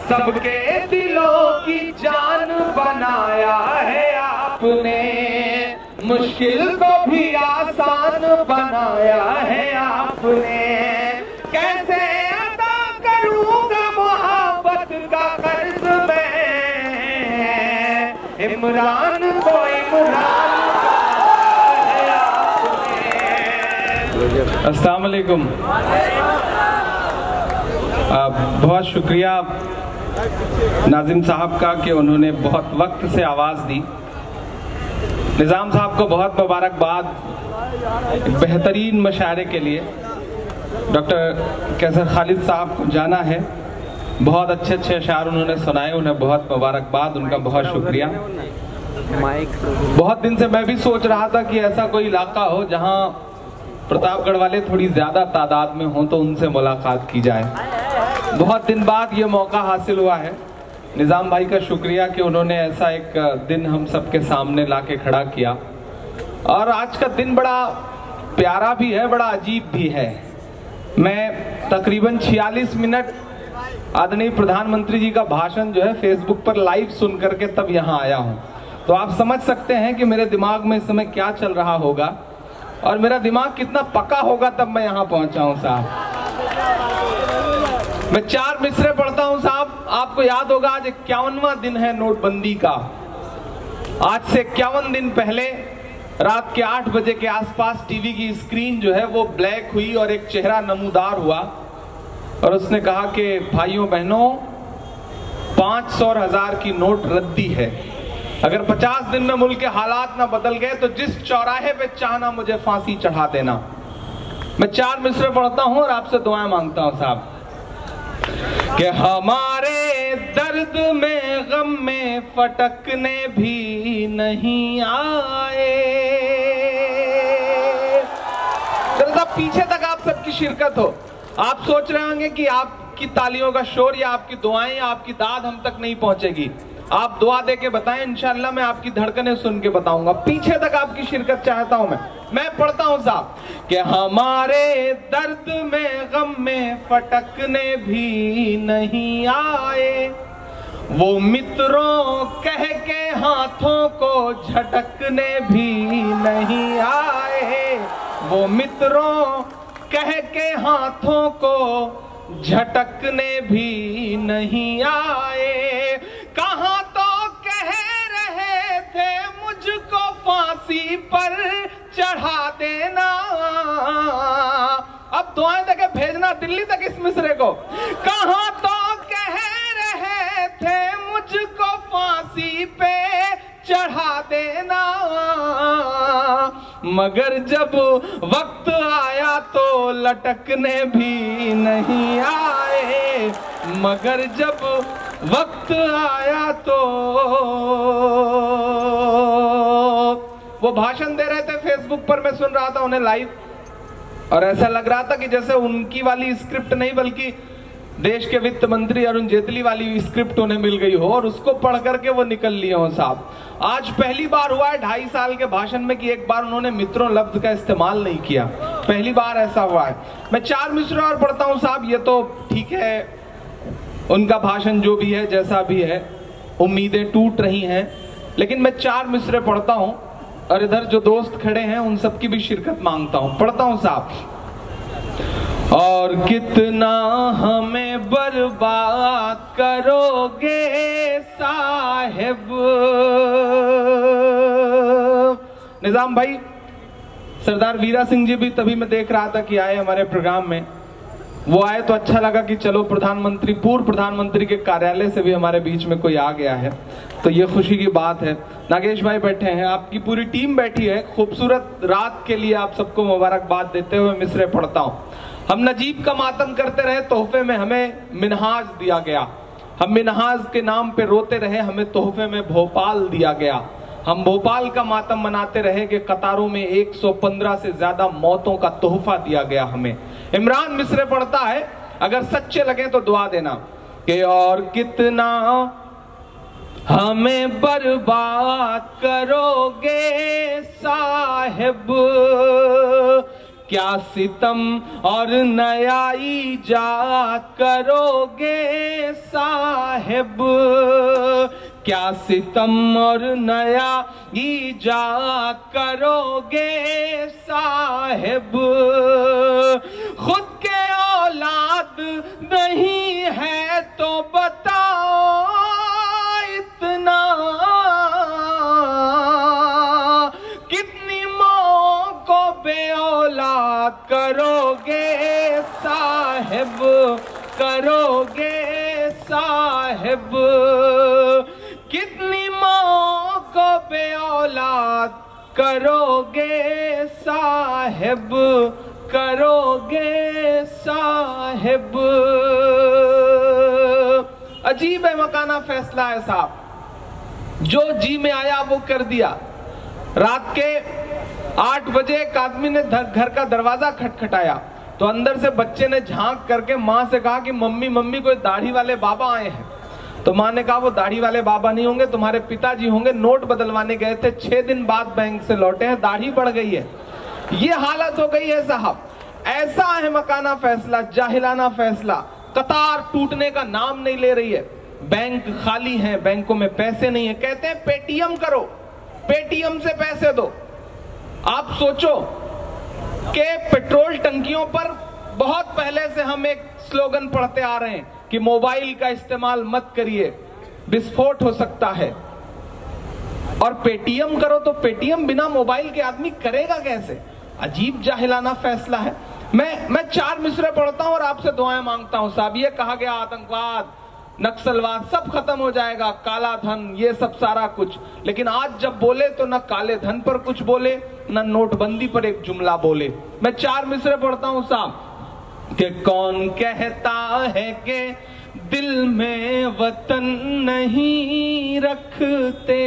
सबके दिलों की जान बनाया है आपने, मुश्किल को भी आसान बनाया है आपने। कैसे अदा करूंगा मोहब्बत का कर्ज मैं, इमरान को इमरान है आपने। अस्सलाम वालेकुम। बहुत शुक्रिया नाजिम साहब का कि उन्होंने बहुत वक्त से आवाज़ दी। निज़ाम साहब को बहुत मुबारकबाद बेहतरीन मशायरे के लिए। डॉक्टर कैसर खालिद साहब को जाना है, बहुत अच्छे अच्छे अशार उन्होंने सुनाए, उन्हें बहुत मुबारकबाद, उनका बहुत शुक्रिया। बहुत दिन से मैं भी सोच रहा था कि ऐसा कोई इलाका हो जहां प्रतापगढ़ वाले थोड़ी ज़्यादा तादाद में हों तो उनसे मुलाकात की जाए। बहुत दिन बाद ये मौका हासिल हुआ है। निज़ाम भाई का शुक्रिया कि उन्होंने ऐसा एक दिन हम सबके सामने लाके खड़ा किया। और आज का दिन बड़ा प्यारा भी है, बड़ा अजीब भी है। मैं तकरीबन 46 मिनट आदरणीय प्रधानमंत्री जी का भाषण जो है फेसबुक पर लाइव सुन करके तब यहाँ आया हूँ। तो आप समझ सकते हैं कि मेरे दिमाग में इस समय क्या चल रहा होगा और मेरा दिमाग कितना पका होगा तब मैं यहाँ पहुँचा हूँ साहब। मैं 4 मिसरे पढ़ता हूँ साहब। आपको याद होगा आज 51वां दिन है नोटबंदी का। आज से 51 दिन पहले रात के 8 बजे के आसपास टीवी की स्क्रीन जो है वो ब्लैक हुई और एक चेहरा नमूदार हुआ और उसने कहा कि भाइयों बहनों 500 और 1000 की नोट रद्दी है। अगर 50 दिन में मुल्क के हालात ना बदल गए तो जिस चौराहे पे चाहना मुझे फांसी चढ़ा देना। मैं 4 मिसरे पढ़ता हूं और आपसे दुआएं मांगता हूं साहब कि हमारे दर्द में गम में फटकने भी नहीं आए। जरा पीछे तक आप सबकी शिरकत हो। आप सोच रहे होंगे कि आपकी तालियों का शोर या आपकी दुआएं या आपकी दाद हम तक नहीं पहुंचेगी। आप दुआ दे के बताएं, इंशाल्लाह मैं आपकी धड़कनें सुन के बताऊंगा। पीछे तक आपकी शिरकत चाहता हूं मैं पढ़ता हूं साहब कि हमारे दर्द में गम में फटकने भी नहीं आए, वो मित्रों कह के हाथों को झटकने भी नहीं आए, वो मित्रों कह के हाथों को झटकने भी नहीं आए। कहाँ तो कह रहे थे मुझको फांसी पर चढ़ा देना, अब दुआएं देके भेजना दिल्ली तक इस मिसरे को। कहाँ तो कह रहे थे मुझको फांसी पे चढ़ा देना, मगर जब वक्त आया तो लटकने भी नहीं आए, मगर जब वक्त आया तो। वो भाषण दे रहे थे फेसबुक पर, मैं सुन रहा था उन्हें लाइव और ऐसा लग रहा था कि जैसे उनकी वाली स्क्रिप्ट नहीं बल्कि देश के वित्त मंत्री अरुण जेटली वाली स्क्रिप्ट उन्हें मिल गई हो और उसको पढ़ करके वो निकल लिए हो साहब। आज पहली बार हुआ है 2.5 साल के भाषण में कि एक बार उन्होंने मित्रों लफ्ज का इस्तेमाल नहीं किया। पहली बार ऐसा हुआ है। मैं 4 मिसरे और पढ़ता हूँ साहब। ये तो ठीक है, उनका भाषण जो भी है जैसा भी है, उम्मीदें टूट रही हैं, लेकिन मैं 4 मिसरे पढ़ता हूँ और इधर जो दोस्त खड़े हैं उन सबकी भी शिरकत मांगता हूँ। पढ़ता हूँ साहब। और कितना हमें बर्बाद करोगे साहिब। निजाम भाई, सरदार वीरा सिंह जी भी तभी मैं देख रहा था कि आए हमारे प्रोग्राम में। वो आए तो अच्छा लगा कि चलो प्रधानमंत्री, पूर्व प्रधानमंत्री के कार्यालय से भी हमारे बीच में कोई आ गया है, तो ये खुशी की बात है। नागेश भाई बैठे हैं, आपकी पूरी टीम बैठी है। खूबसूरत रात के लिए आप सबको मुबारकबाद देते हुए मिसरे पढ़ता हूँ। हम नजीब का मातम करते रहे, तोहफे में हमें मिनहाज दिया गया। हम मिनहाज के नाम पे रोते रहे, हमें तोहफे में भोपाल दिया गया। हम भोपाल का मातम मनाते रहे कि कतारों में 115 से ज्यादा मौतों का तोहफा दिया गया हमें। इमरान मिसरे पढ़ता है, अगर सच्चे लगे तो दुआ देना कि और कितना हमें बर्बाद करोगे साहिब, क्या सितम और नया ईजाद करोगे साहिब, क्या सितम और नया ईजाद करोगे साहिब। खुद के औलाद नहीं है तो बताओ इतना, कितनी माँ को बे औलाद करोगे साहिब, करोगे साहिब। कितनी माँ को बे औलाद करोगे साहिब, करोगे साहिब। अजीब है मकाना फैसला है साहब, जो जी में आया वो कर दिया। रात के 8 बजे एक आदमी ने घर का दरवाजा खटखटाया तो अंदर से बच्चे ने झांक करके माँ से कहा कि मम्मी मम्मी कोई दाढ़ी वाले बाबा आए हैं। तो माँ ने कहा वो दाढ़ी वाले बाबा नहीं होंगे, तुम्हारे पिताजी होंगे, नोट बदलवाने गए थे, 6 दिन बाद बैंक से लौटे हैं, दाढ़ी बढ़ गई है। ये हालत हो गई है साहब। ऐसा है मकाना फैसला, जाहिलाना फैसला। कतार टूटने का नाम नहीं ले रही है, बैंक खाली है, बैंकों में पैसे नहीं है। कहते हैं पेटीएम करो, पेटीएम से पैसे दो। आप सोचो कि पेट्रोल टंकियों पर बहुत पहले से हम एक स्लोगन पढ़ते आ रहे हैं कि मोबाइल का इस्तेमाल मत करिए, विस्फोट हो सकता है। और पेटीएम करो तो पेटीएम बिना मोबाइल के आदमी करेगा कैसे? अजीब जाहिलाना फैसला है। मैं 4 मिसरे पढ़ता हूं और आपसे दुआएं मांगता हूं साहब। ये कहा गया आतंकवाद, नक्सलवाद सब खत्म हो जाएगा, काला धन, ये सब सारा कुछ। लेकिन आज जब बोले तो न काले धन पर कुछ बोले, न नोटबंदी पर एक जुमला बोले। मैं 4 मिसरे पढ़ता हूं साहब कि कौन कहता है कि दिल में वतन नहीं रखते,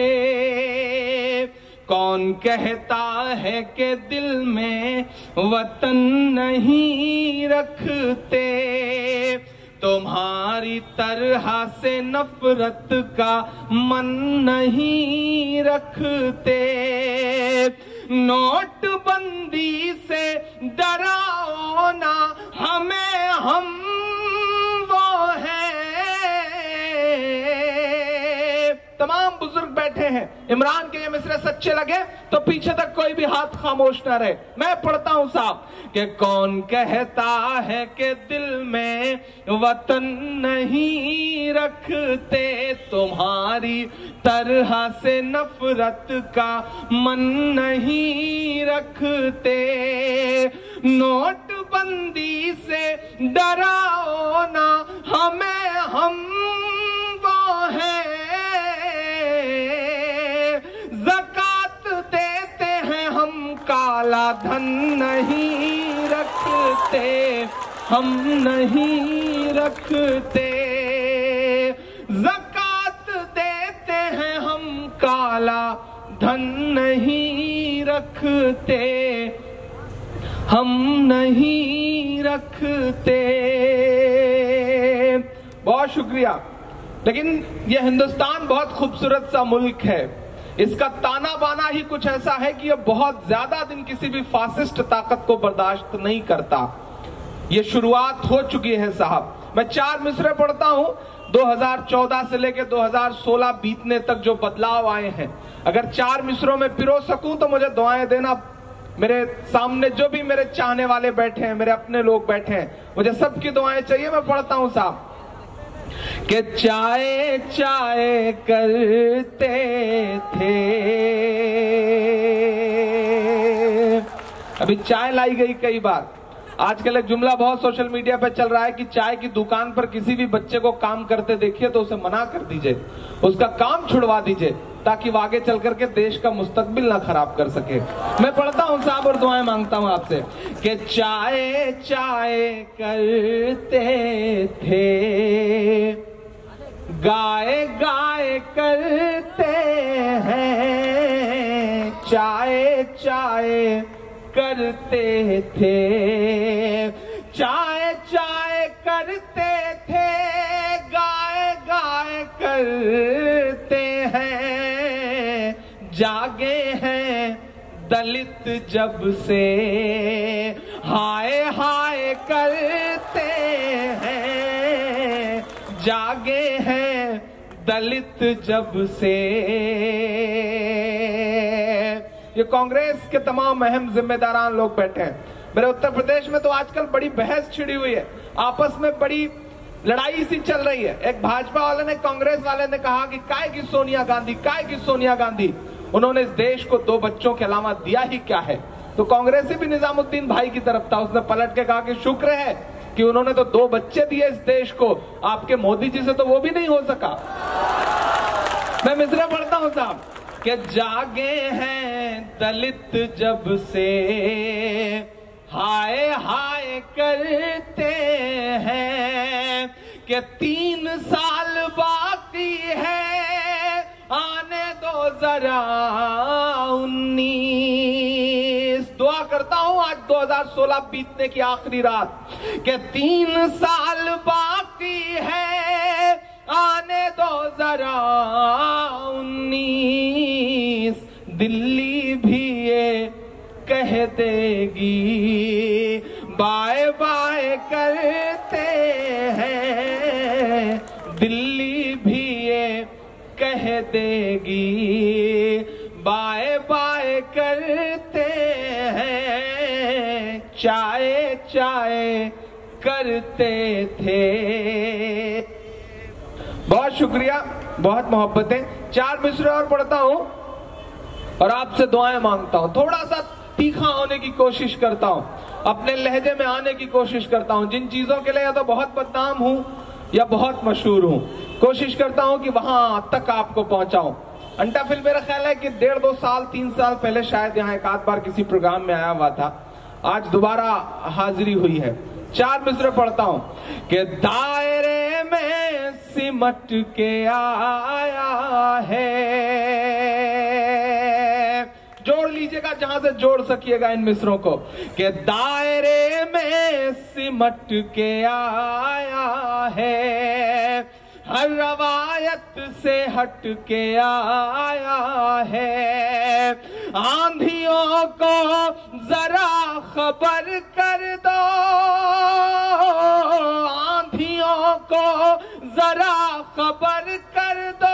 कौन कहता है कि दिल में वतन नहीं रखते। तुम्हारी तरह से नफरत का मन नहीं रखते। नोटबंदी से डराओ ना हमें, हम वो हैं। तमाम बुजुर्ग बैठे हैं। इमरान के ये मिसरे सच्चे लगे तो पीछे तक कोई भी हाथ खामोश ना रहे। मैं पढ़ता हूं साहब कि कौन कहता है कि दिल में वतन नहीं रखते, तुम्हारी तरह से नफरत का मन नहीं रखते। नोटबंदी से डराओ ना हमें, हम वो हैं। ज़कात देते हैं हम, काला धन नहीं रखते, हम नहीं रखते। ज़कात देते हैं हम, काला धन नहीं रखते, हम नहीं रखते। बहुत शुक्रिया। लेकिन यह हिंदुस्तान बहुत खूबसूरत सा मुल्क है। इसका ताना बाना ही कुछ ऐसा है कि यह बहुत ज्यादा दिन किसी भी फासिस्ट ताकत को बर्दाश्त नहीं करता। यह शुरुआत हो चुकी है साहब। मैं 4 मिसरे पढ़ता हूं। 2014 से लेकर 2016 बीतने तक जो बदलाव आए हैं, अगर 4 मिसरों में पिरो सकूं तो मुझे दुआएं देना। मेरे सामने जो भी मेरे चाहने वाले बैठे हैं, मेरे अपने लोग बैठे हैं, मुझे सबकी दुआएं चाहिए। मैं पढ़ता हूं साहब कि चाय चाय करते थे। अभी चाय लाई गई कई बार। आजकल एक जुमला बहुत सोशल मीडिया पे चल रहा है कि चाय की दुकान पर किसी भी बच्चे को काम करते देखिए तो उसे मना कर दीजिए, उसका काम छुड़वा दीजिए, ताकि वो आगे चल करके देश का मुस्तकबिल ना खराब कर सके। मैं पढ़ता हूं साहब और दुआएं मांगता हूं आपसे कि चाय चाय करते थे, गाय गाय करते हैं, चाय चाय करते थे, चाय चाय करते थे, गाय गाय करते हैं, जागे हैं दलित जब से हाय हाय करते हैं, जागे हैं दलित जब से। ये कांग्रेस के तमाम अहम जिम्मेदारान लोग बैठे हैं। मेरे उत्तर प्रदेश में तो आजकल बड़ी बहस छिड़ी हुई है, आपस में बड़ी लड़ाई सी चल रही है। एक भाजपा वाले ने, कांग्रेस वाले ने कहा कि काय की सोनिया गांधी, काय की सोनिया गांधी, उन्होंने इस देश को 2 बच्चों के अलावा दिया ही क्या है। तो कांग्रेसी भी निजामुद्दीन भाई की तरफ था, उसने पलट के कहा कि शुक्र है कि उन्होंने तो 2 बच्चे दिए इस देश को, आपके मोदी जी से तो वो भी नहीं हो सका। मैं मिसरा पढ़ता हूं साहब कि जागे हैं दलित जब से हाय हाय करते हैं, कि 3 साल बाकी है आने दो जरा 19। दुआ करता हूं आज 2016 बीतने की आखिरी रात, कि 3 साल बाकी है आने दो जरा 19। दिल्ली भी ये कह देगी बाय बाय करते हैं, दिल्ली भी ये कह देगी बाय बाय करते हैं, चाय चाय करते थे। बहुत शुक्रिया, बहुत मोहब्बतें। 4 मिसरे और पढ़ता हूं और आपसे दुआएं मांगता हूं। थोड़ा सा तीखा होने की कोशिश करता हूं, अपने लहजे में आने की कोशिश करता हूं। जिन चीजों के लिए या तो बहुत बदनाम हूं या बहुत मशहूर हूं, कोशिश करता हूं कि वहां तक आपको पहुंचाऊं। अंटा फिल्म मेरा ख्याल है कि 1.5-2 साल 3 साल पहले शायद यहाँ एक आध बार किसी प्रोग्राम में आया हुआ था, आज दोबारा हाजिरी हुई है। 4 मिसरे पढ़ता हूं कि दायरे में सिमट के आया है। जोड़ लीजिएगा जहां से जोड़ सकिएगा इन मिसरों को, कि दायरे में सिमट के आया है, हर रवायत से हट के आया है। आंधियों को जरा खबर कर दो, आंधियों को जरा खबर कर दो,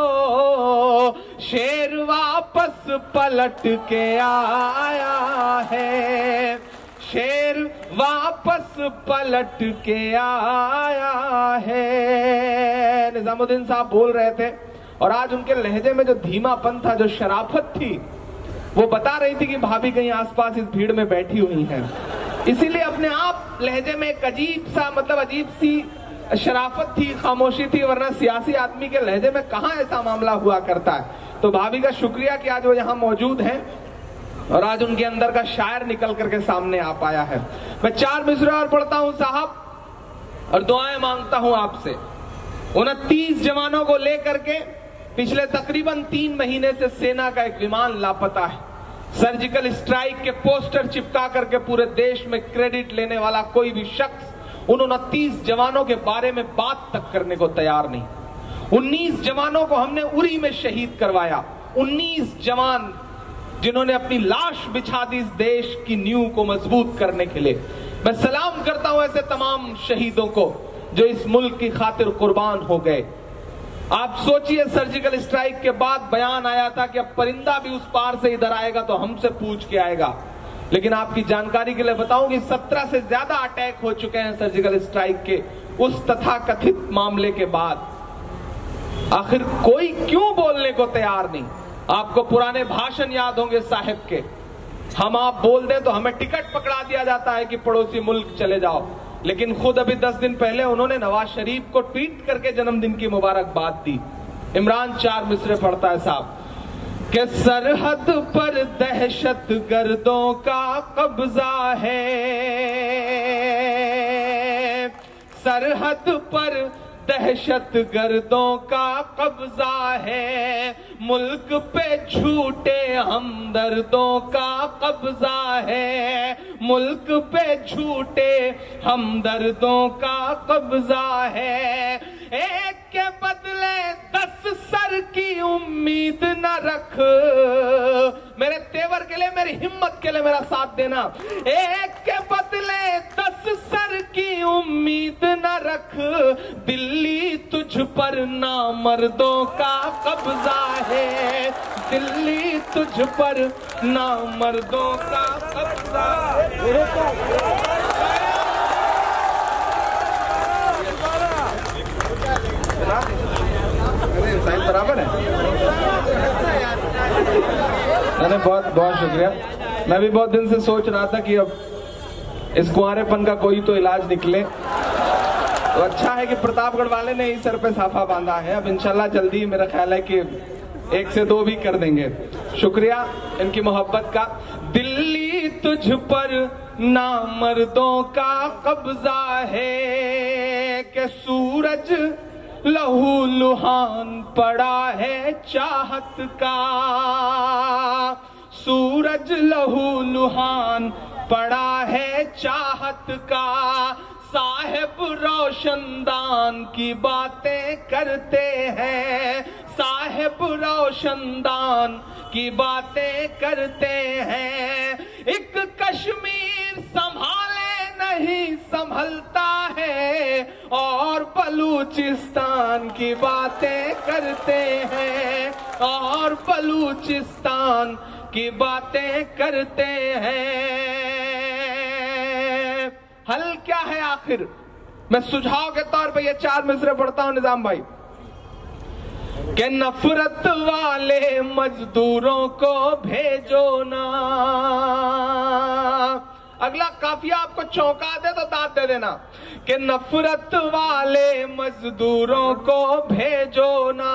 शेर वापस पलट के आया है, शेर वापस पलट के आया है। निजामुद्दीन साहब बोल रहे थे और आज उनके लहजे में जो धीमापन था, जो शराफत थी, वो बता रही थी कि भाभी कहीं आसपास इस भीड़ में बैठी हुई हैं। इसीलिए अपने आप लहजे में एक अजीब सा, मतलब अजीब सी शराफत थी, खामोशी थी, वरना सियासी आदमी के लहजे में कहां ऐसा मामला हुआ करता है। तो भाभी का शुक्रिया कि आज वो यहाँ मौजूद हैं और आज उनके अंदर का शायर निकल करके सामने आ पाया है। मैं 4 मिसरे और पढ़ता हूं साहब और दुआएं मांगता हूं आपसे। 29 जवानों को लेकर के पिछले तकरीबन 3 महीने से सेना का एक विमान लापता है। सर्जिकल स्ट्राइक के पोस्टर चिपका करके पूरे देश में क्रेडिट लेने वाला कोई भी शख्स उन 29 जवानों के बारे में बात तक करने को तैयार नहीं। 19 जवानों को हमने उरी में शहीद करवाया। 19 जवान जिन्होंने अपनी लाश बिछा दी इस देश की नींव को मजबूत करने के लिए। मैं सलाम करता हूं ऐसे तमाम शहीदों को जो इस मुल्क की खातिर कुर्बान हो गए। आप सोचिए, सर्जिकल स्ट्राइक के बाद बयान आया था कि अब परिंदा भी उस पार से इधर आएगा तो हमसे पूछ के आएगा, लेकिन आपकी जानकारी के लिए बताऊं कि 17 से ज्यादा अटैक हो चुके हैं सर्जिकल स्ट्राइक के उस तथाकथित मामले के बाद। आखिर कोई क्यों बोलने को तैयार नहीं? आपको पुराने भाषण याद होंगे साहिब के, हम आप बोल दें तो हमें टिकट पकड़ा दिया जाता है कि पड़ोसी मुल्क चले जाओ, लेकिन खुद अभी 10 दिन पहले उन्होंने नवाज शरीफ को ट्वीट करके जन्मदिन की मुबारकबाद दी। इमरान 4 मिसरे पढ़ता है साहब कि सरहद पर दहशत गर्दों का कब्जा है, सरहद पर दहशत गर्दों का कब्जा है, मुल्क पे झूठे हमदर्दों का कब्जा है, मुल्क पे झूठे हमदर्दों का कब्जा है। एक के बदले 10 सर की उम्मीद न रख, मेरे तेवर के लिए, मेरी हिम्मत के लिए मेरा साथ देना। एक के बदले 10 सर की उम्मीद न रख, दिल्ली तुझ पर नामर्दों का कब्जा है, दिल्ली तुझ पर नामर्दों का कब्जा है। बराबर है। मैंने बहुत बहुत शुक्रिया। मैं भी बहुत दिन से सोच रहा था कि अब इस कुंवारेपन का कोई तो इलाज निकले, तो अच्छा है कि प्रतापगढ़ वाले ने ही सर पे साफा बांधा है। अब इंशाल्लाह जल्दी मेरा ख्याल है कि 1 से 2 भी कर देंगे। शुक्रिया इनकी मोहब्बत का। दिल्ली तुझ पर नामर्दों का कब्जा है कि सूरज लहू लुहान पड़ा है चाहत का, सूरज लहू लुहान पड़ा है चाहत का, साहिब रोशनदान की बातें करते हैं, साहिब रोशनदान की बातें करते हैं। एक कश्मीर संभाले नहीं संभलता है और बलूचिस्तान की बातें करते हैं, और बलूचिस्तान की बातें करते हैं। हल क्या है आखिर? मैं सुझाव के तौर पे ये 4 मिसरे पढ़ता हूं निजाम भाई। कि नफरत वाले मजदूरों को भेजो ना। अगला काफिया आपको चौंका दे तो दाद दे देना। कि नफरत वाले मजदूरों को भेजो ना,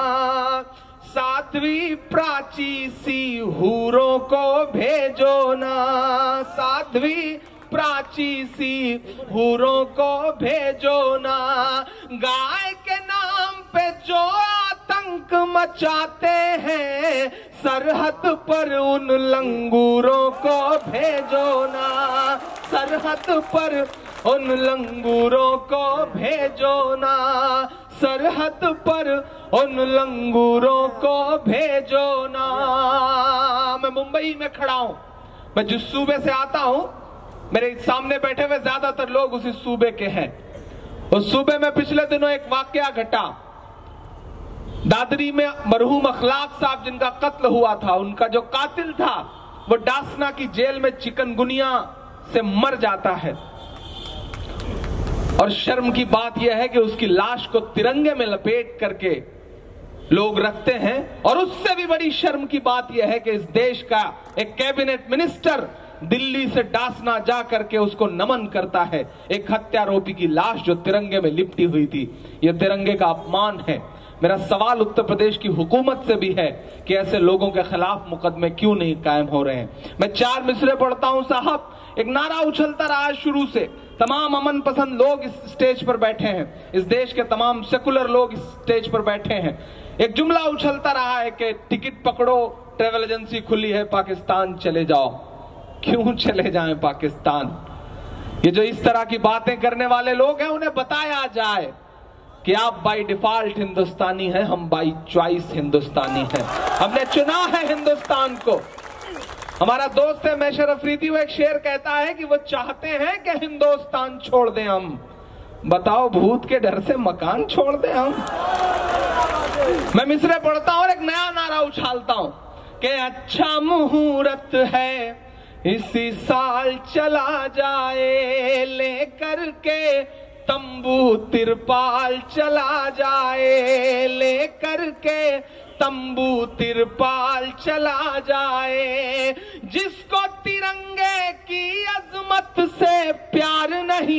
साध्वी प्राची सी हूरों को भेजो ना, साध्वी प्राची सी हूरों को भेजो ना। गाय के नाम पे जो आतंक मचाते हैं, सरहद पर उन लंगूरों को भेजो ना, सरहद पर उन लंगूरों को भेजो ना, सरहद पर उन लंगूरों को भेजो ना। मैं मुंबई में खड़ा हूं, मैं जिस सूबे से आता हूं, मेरे सामने बैठे हुए ज्यादातर लोग उसी सूबे के हैं। उस सूबे में पिछले दिनों एक वाकया घटा। दादरी में मरहूम अखलाक साहब जिनका कत्ल हुआ था, उनका जो कातिल था वो डासना की जेल में चिकनगुनिया से मर जाता है। और शर्म की बात यह है कि उसकी लाश को तिरंगे में लपेट करके लोग रखते हैं। और उससे भी बड़ी शर्म की बात यह है कि इस देश का एक कैबिनेट मिनिस्टर दिल्ली से डासना जा करके उसको नमन करता है, एक हत्यारोपी की लाश जो तिरंगे में लिपटी हुई थी। यह तिरंगे का अपमान है। मेरा सवाल उत्तर प्रदेश की हुकूमत से भी है कि ऐसे लोगों के खिलाफ मुकदमे क्यों नहीं कायम हो रहे हैं। मैं 4 मिसरे पढ़ता हूं साहब। एक नारा उछलता रहा शुरू से, तमाम अमन पसंद लोग इस स्टेज पर बैठे हैं, इस देश के तमाम सेकुलर लोग इस स्टेज पर बैठे हैं। एक जुमला उछलता रहा है कि टिकट पकड़ो, ट्रेवल एजेंसी खुली है, पाकिस्तान चले जाओ। क्यों चले जाएं पाकिस्तान? ये जो इस तरह की बातें करने वाले लोग हैं, उन्हें बताया जाए कि आप बाय डिफॉल्ट हिंदुस्तानी हैं, हम बाय चॉइस हिंदुस्तानी हैं। हमने चुना है हिंदुस्तान को। हमारा दोस्त है मैशर अफरीदी, वो एक शेर कहता है कि वो चाहते हैं कि हिंदुस्तान छोड़ दें हम। बताओ, भूत के डर से मकान छोड़ दें हम? मैं मिसरे पढ़ता हूं और एक नया नारा उछालता हूं कि अच्छा मुहूर्त है इसी साल चला जाए, लेकर के तंबू तिरपाल चला जाए, लेकर के तंबू तिरपाल चला जाए। जिसको तिरंगे की अजमत से प्यार नहीं,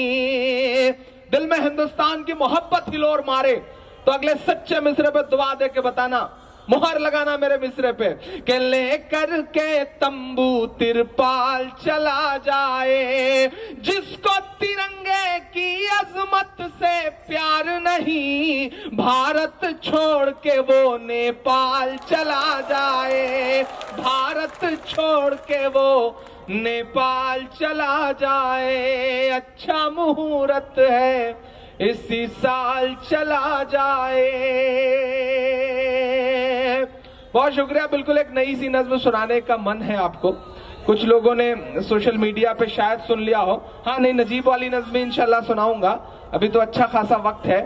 दिल में हिंदुस्तान की मोहब्बत हिलोर मारे, तो अगले सच्चे मिसरे पे दुआ दे के बताना, मुहर लगाना मेरे मिसरे पे कि लेकर के तंबू तिरपाल चला जाए। जिसको तिरंगे की अजमत से प्यार नहीं, भारत छोड़ के वो नेपाल चला जाए, भारत छोड़ के वो नेपाल चला जाए। अच्छा मुहूर्त है इसी साल चला जाए। बहुत शुक्रिया। बिल्कुल एक नई सी नज्म सुनाने का मन है आपको, कुछ लोगों ने सोशल मीडिया पे शायद सुन लिया हो। हाँ नहीं, नजीब वाली नज्म इंशाल्लाह सुनाऊंगा, अभी तो अच्छा खासा वक्त है।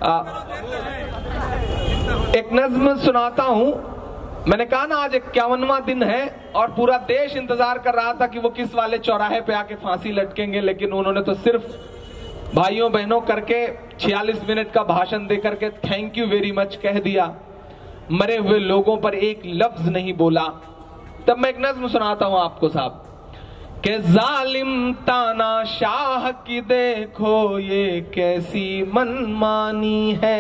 एक नज्म सुनाता हूं। मैंने कहा ना आज 51वां दिन है और पूरा देश इंतजार कर रहा था कि वो किस वाले चौराहे पे आके फांसी लटकेंगे, लेकिन उन्होंने तो सिर्फ भाइयों बहनों करके 46 मिनट का भाषण देकर के थैंक यू वेरी मच कह दिया, मरे हुए लोगों पर एक लफ्ज नहीं बोला। तब मैं एक नज्म सुनाता हूं आपको साहब कि जालिम ताना शाह की देखो ये कैसी मनमानी है।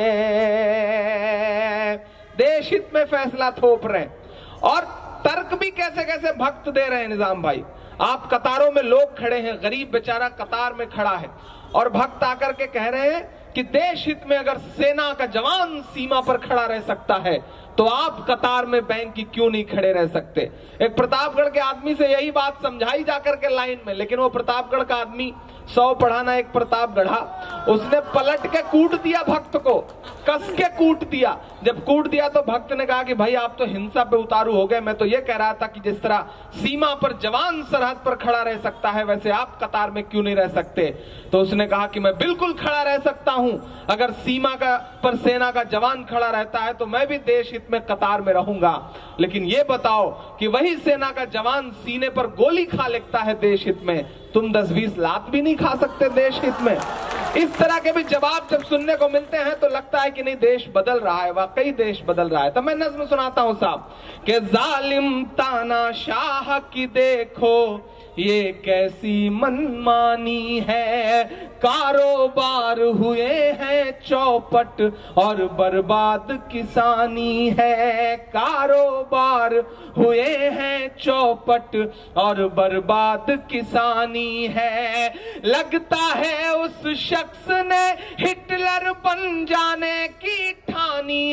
देश हित में फैसला थोप रहे हैं और तर्क भी कैसे कैसे भक्त दे रहे हैं निजाम भाई। आप कतारों में लोग खड़े हैं, गरीब बेचारा कतार में खड़ा है और भक्त आकर के कह रहे हैं कि देश हित में अगर सेना का जवान सीमा पर खड़ा रह सकता है तो आप कतार में बैंक की क्यों नहीं खड़े रह सकते। एक प्रतापगढ़ के आदमी से यही बात समझाई जाकर के लाइन में, लेकिन वो प्रतापगढ़ का आदमी 100 पढ़ाना एक प्रतापगढ़ा, उसने पलट के कूट दिया भक्त को, कस के कूट दिया। जब कूट दिया तो भक्त ने कहा कि भाई आप तो हिंसा पे उतारू हो गए, मैं तो ये कह रहा था कि जिस तरह सीमा पर जवान सरहद पर खड़ा रह सकता है वैसे आप कतार में क्यों नहीं रह सकते। तो उसने कहा कि मैं बिल्कुल खड़ा रह सकता हूं, अगर सीमा का पर सेना का जवान खड़ा रहता है तो मैं भी देश हित में कतार में रहूंगा, लेकिन ये बताओ कि वही सेना का जवान सीने पर गोली खा लेता है देश हित में, तुम 10-20 लात भी नहीं खा सकते देश हित में। इस तरह के भी जवाब जब सुनने को मिलते हैं तो लगता है कि नहीं देश बदल रहा है, वाकई देश बदल रहा है। तो मैं नज्म सुनाता हूं साहब कि जालिम ताना शाह की देखो ये कैसी मनमानी है। कारोबार हुए हैं चौपट और बर्बाद किसानी है। कारोबार हुए हैं चौपट और बर्बाद किसानी है। लगता है उस शख्स ने हिटलर बन जाने की ठानी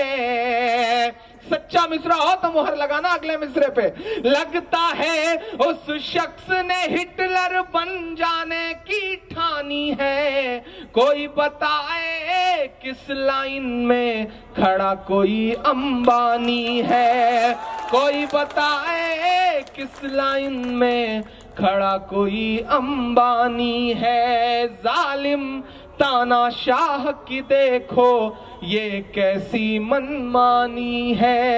है। सच्चा मिसरा हो तो मुहर लगाना अगले मिसरे पे। लगता है उस शख्स ने हिटलर बन जाने की ठानी है। कोई बताए किस लाइन में खड़ा कोई अंबानी है। कोई बताए किस लाइन में खड़ा कोई अंबानी है। जालिम ताना शाह की देखो ये कैसी मनमानी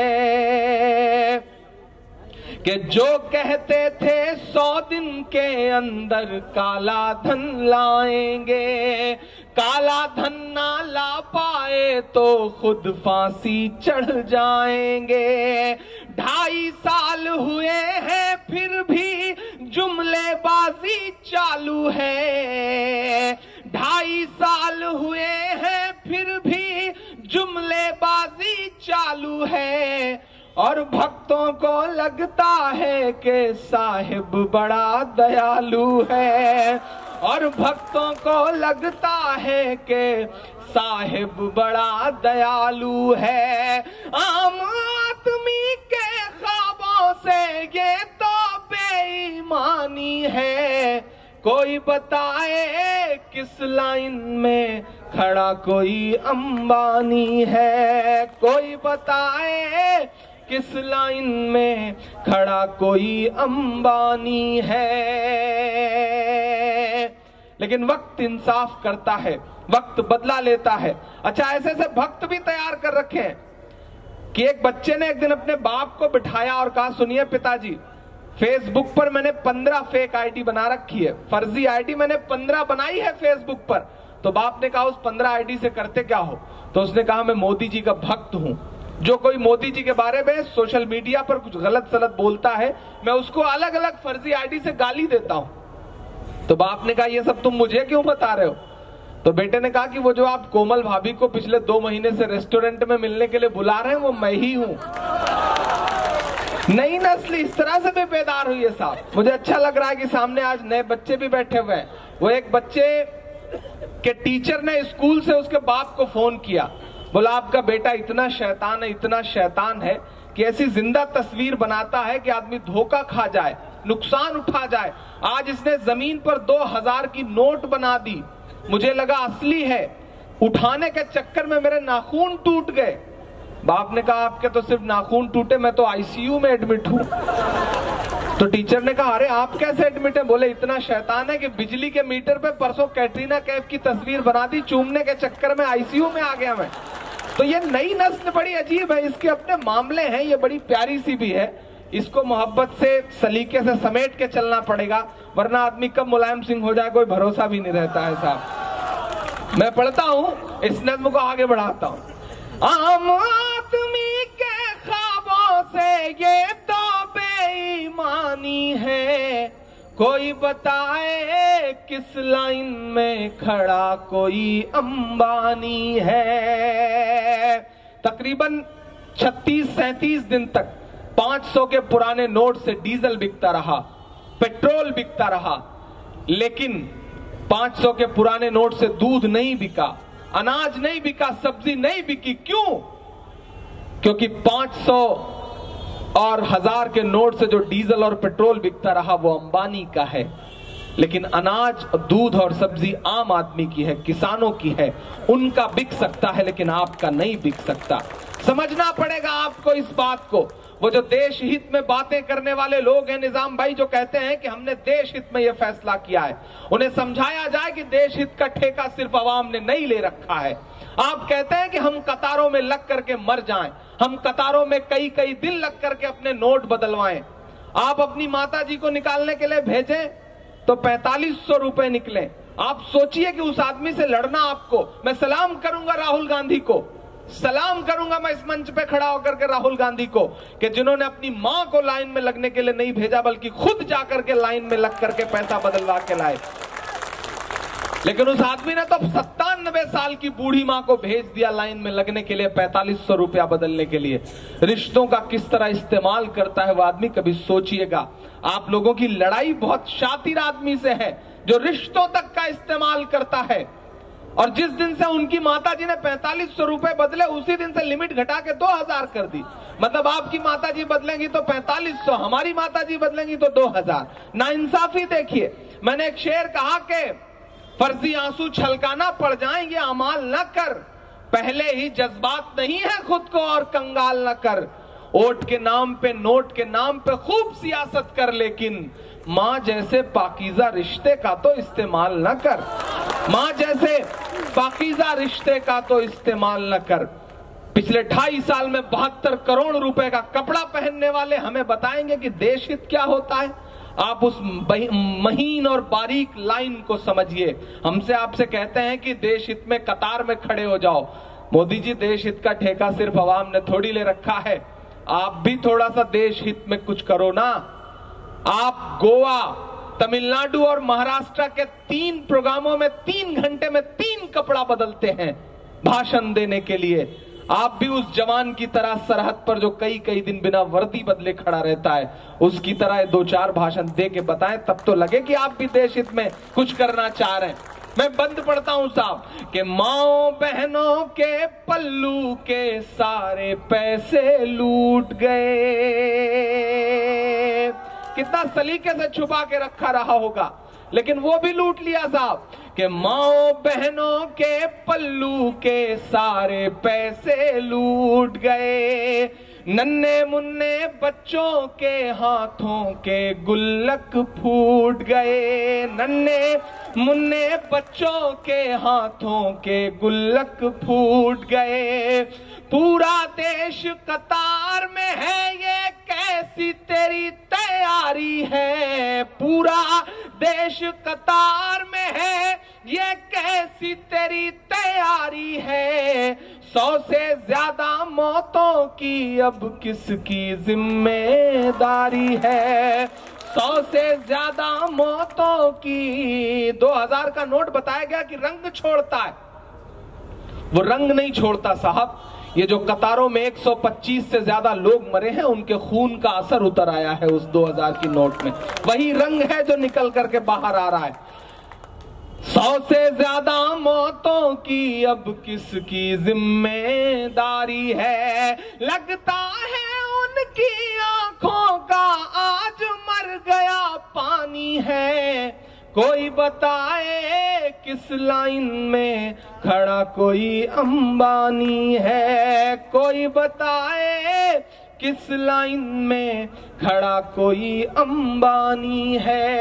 है कि जो कहते थे 100 दिन के अंदर काला धन लाएंगे, काला धन ना ला पाए तो खुद फांसी चढ़ जाएंगे। 2.5 साल हुए हैं फिर भी जुमलेबाजी चालू है। 2.5 साल हुए हैं फिर भी जुमलेबाजी चालू है और भक्तों को लगता है कि साहिब बड़ा दयालु है। और भक्तों को लगता है कि साहिब बड़ा दयालु है। आम आदमी के ख्वाबों से ये तो बेईमानी है। कोई बताए किस लाइन में खड़ा कोई अंबानी है। कोई बताए किस लाइन में खड़ा कोई अंबानी है। लेकिन वक्त इंसाफ करता है, वक्त बदला लेता है। अच्छा ऐसे ऐसे भक्त भी तैयार कर रखे हैं कि एक बच्चे ने एक दिन अपने बाप को बिठाया और कहा सुनिए पिताजी, फेसबुक पर मैंने 15 फेक आईडी बना रखी है, फर्जी आईडी मैंने 15 बनाई है फेसबुक पर। तो बाप ने कहा उस 15 आईडी से करते क्या हो। तो उसने कहा मैं मोदी जी का भक्त हूं, जो कोई मोदी जी के बारे में सोशल मीडिया पर कुछ गलत सलत बोलता है मैं उसको अलग अलग फर्जी आईडी से गाली देता हूं। तो बाप ने कहा ये सब तुम मुझे क्यों बता रहे हो। तो बेटे ने कहा कि वो जो आप कोमल भाभी को पिछले 2 महीने से रेस्टोरेंट में मिलने के लिए बुला रहे हैं वो मैं ही हूं। नई नस्ल इस तरह से भी बेदार हुई है साहब। मुझे अच्छा लग रहा है कि सामने आज नए बच्चे भी बैठे हुए हैं। वो एक बच्चे के टीचर ने स्कूल से उसके बाप को फोन किया, बोला आपका बेटा इतना शैतान है, इतना शैतान है कि ऐसी जिंदा तस्वीर बनाता है कि आदमी धोखा खा जाए, नुकसान उठा जाए। आज इसने जमीन पर 2000 की नोट बना दी, मुझे लगा असली है, उठाने के चक्कर में मेरे नाखून टूट गए। बाप ने कहा आपके तो सिर्फ नाखून टूटे, मैं तो आईसीयू में एडमिट हूं। तो टीचर ने कहा अरे आप कैसे एडमिट है? बोले इतना शैतान है कि बिजली के मीटर पे परसों कैटरीना कैफ की तस्वीर बना दी, चूमने के चक्कर में आईसीयू में आ गया मैं। तो ये नई नस्ल बड़ी अजीब है, इसके अपने मामले हैं, ये बड़ी प्यारी सी भी है, इसको मोहब्बत से सलीके से समेट के चलना पड़ेगा, वरना आदमी कब मुलायम सिंह हो जाए कोई भरोसा भी नहीं रहता है साहब। मैं पढ़ता हूं, इस नज्म को आगे बढ़ाता हूं। आम आदमी के ख्वाबों से ये तो बेईमानी है, कोई बताए किस लाइन में खड़ा कोई अंबानी है। तकरीबन 36-37 दिन तक 500 के पुराने नोट से डीजल बिकता रहा, पेट्रोल बिकता रहा, लेकिन 500 के पुराने नोट से दूध नहीं बिका, अनाज नहीं बिका, सब्जी नहीं बिकी। क्यों? क्योंकि 500 और 1000 के नोट से जो डीजल और पेट्रोल बिकता रहा वो अंबानी का है, लेकिन अनाज, दूध और सब्जी आम आदमी की है, किसानों की है, उनका बिक सकता है लेकिन आपका नहीं बिक सकता। समझना पड़ेगा आपको इस बात को। वो जो देश हित में बातें करने वाले लोग हैं, निजाम भाई, जो कहते हैं कि हमने देश हित में यह फैसला किया है, उन्हें समझाया जाए कि देश हित का ठेका सिर्फ अवाम ने नहीं ले रखा है। आप कहते हैं कि हम कतारों में लग करके मर जाएं, हम कतारों में कई कई दिन लग करके अपने नोट बदलवाएं। आप अपनी माता जी को निकालने के लिए भेजें तो 4500 रुपए निकले। आप सोचिए कि उस आदमी से लड़ना आपको। मैं सलाम करूंगा राहुल गांधी को, सलाम करूंगा मैं इस मंच पे खड़ा होकर के राहुल गांधी को, कि जिन्होंने अपनी मां को लाइन में लगने के लिए नहीं भेजा बल्कि खुद जाकर के लाइन में लग करके पैसा बदलवा के लाए। लेकिन उस आदमी ने तो 97 साल की बूढ़ी मां को भेज दिया लाइन में लगने के लिए 4500 रुपया बदलने के लिए। रिश्तों का किस तरह इस्तेमाल करता है वो आदमी, कभी सोचिएगा। आप लोगों की लड़ाई बहुत शातिर आदमी से है जो रिश्तों तक का इस्तेमाल करता है, और जिस दिन से उनकी माता जी ने 4500 रुपए बदले उसी दिन से लिमिट घटा के 2000 कर दी। मतलब आपकी माता जी बदलेंगी तो 4500, हमारी माता जी बदलेंगी तो 2000। नाइंसाफी देखिए। मैंने एक शेर कहा कि फर्जी आंसू छलकाना पड़ जाएंगे, अमाल न कर, पहले ही जज्बात नहीं है खुद को और कंगाल न कर। वोट के नाम पे, नोट के नाम पे खूब सियासत कर, लेकिन मां जैसे पाकीज़ा रिश्ते का तो इस्तेमाल न कर, मां जैसे पाकीज़ा रिश्ते का तो इस्तेमाल न कर। पिछले 2.5 साल में 72 करोड़ रुपए का कपड़ा पहनने वाले हमें बताएंगे कि देश हित क्या होता है। आप उस महीन और बारीक लाइन को समझिए। हमसे आपसे कहते हैं कि देश हित में कतार में खड़े हो जाओ। मोदी जी, देश हित का ठेका सिर्फ अवाम ने थोड़ी ले रखा है, आप भी थोड़ा सा देश हित में कुछ करो ना। आप गोवा, तमिलनाडु और महाराष्ट्र के 3 प्रोग्रामों में 3 घंटे में 3 कपड़ा बदलते हैं भाषण देने के लिए। आप भी उस जवान की तरह सरहद पर जो कई कई दिन बिना वर्दी बदले खड़ा रहता है, उसकी तरह 2-4 भाषण दे के बताएं, तब तो लगे कि आप भी देश हित में कुछ करना चाह रहे हैं। मैं बंद पढ़ता हूं साहब कि माओ बहनों के पल्लू के सारे पैसे लूट गए। कितना सलीके से छुपा के रखा रहा होगा, लेकिन वो भी लूट लिया साहब कि माओ बहनों के पल्लू के सारे पैसे लूट गए। नन्हे मुन्ने बच्चों के हाथों के गुल्लक फूट गए, नन्हे मुन्ने बच्चों के हाथों के गुल्लक फूट गए। पूरा देश कतार में है, ये कैसी तेरी तैयारी है। पूरा देश कतार में है, ये कैसी तेरी तैयारी है। 100 से ज्यादा मौतों की अब किसकी जिम्मेदारी है। 100 से ज्यादा मौतों की। 2000 का नोट बताया गया कि रंग छोड़ता है, वो रंग नहीं छोड़ता साहब। ये जो कतारों में 125 से ज्यादा लोग मरे हैं, उनके खून का असर उतर आया है उस 2000 की नोट में। वही रंग है जो निकल करके बाहर आ रहा है। 100 से ज्यादा मौतों की अब किसकी जिम्मेदारी है। लगता है उनकी आंखों का आज मर गया पानी है। कोई बताए किस लाइन में खड़ा कोई अंबानी है, कोई बताए किस लाइन में खड़ा कोई अंबानी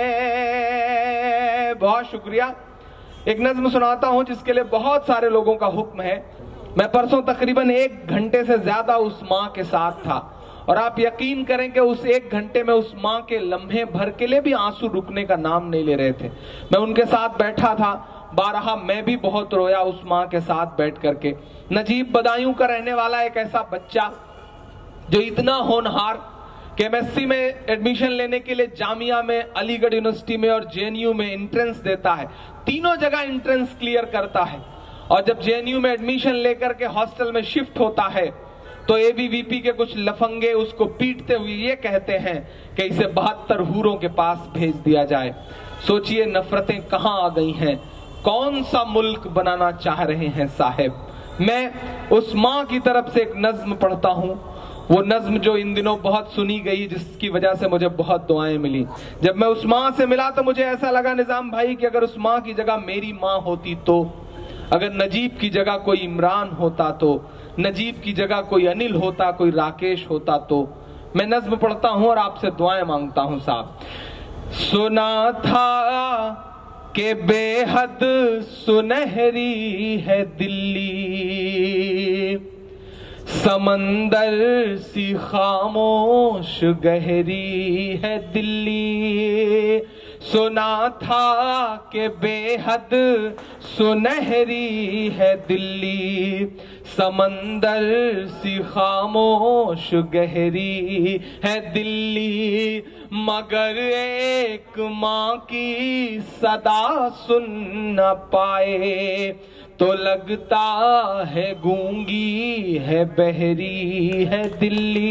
है। बहुत शुक्रिया। एक नज्म सुनाता हूं जिसके लिए बहुत सारे लोगों का हुक्म है। मैं परसों तकरीबन 1 घंटे से ज्यादा उस माँ के साथ था और आप यकीन करें कि उस 1 घंटे में उस माँ के लम्हे भर के लिए भी आंसू रुकने का नाम नहीं ले रहे थे। मैं उनके साथ बैठा था, बारहा मैं भी बहुत रोया उस माँ के साथ बैठ करके। नजीब बदायूं का रहने वाला एक ऐसा बच्चा जो इतना होनहार कि एमएससी में एडमिशन लेने के लिए जामिया में, अलीगढ़ यूनिवर्सिटी में और जेएनयू में एंट्रेंस देता है, तीनों जगह एंट्रेंस क्लियर करता है और जब जेएनयू में एडमिशन लेकर के हॉस्टल में शिफ्ट होता है तो एबीवीपी के कुछ लफंगे उसको पीटते हुए ये कहते हैं कि इसे 72 हूरों के पास भेज दिया जाए। सोचिए नफरतें कहां आ गई हैं, कौन सा मुल्क बनाना चाह रहे हैं साहब। मैं उस माँ की तरफ से एक नज्म पढ़ता हूं, वो नज्म जो इन दिनों बहुत सुनी गई, जिसकी वजह से मुझे बहुत दुआएं मिली। जब मैं उस माँ से मिला तो मुझे ऐसा लगा निजाम भाई कि अगर उस माँ की जगह मेरी माँ होती तो, अगर नजीब की जगह कोई इमरान होता तो, नजीब की जगह कोई अनिल होता, कोई राकेश होता तो। मैं नज्म पढ़ता हूं और आपसे दुआएं मांगता हूं साहब। सुना था कि बेहद सुनहरी है दिल्ली, समंदर सी खामोश गहरी है दिल्ली। सुना था कि बेहद सुनहरी है दिल्ली, समंदर सी खामोश गहरी है दिल्ली। मगर एक माँ की सदा सुन न पाए तो लगता है गूंगी है, बहरी है दिल्ली।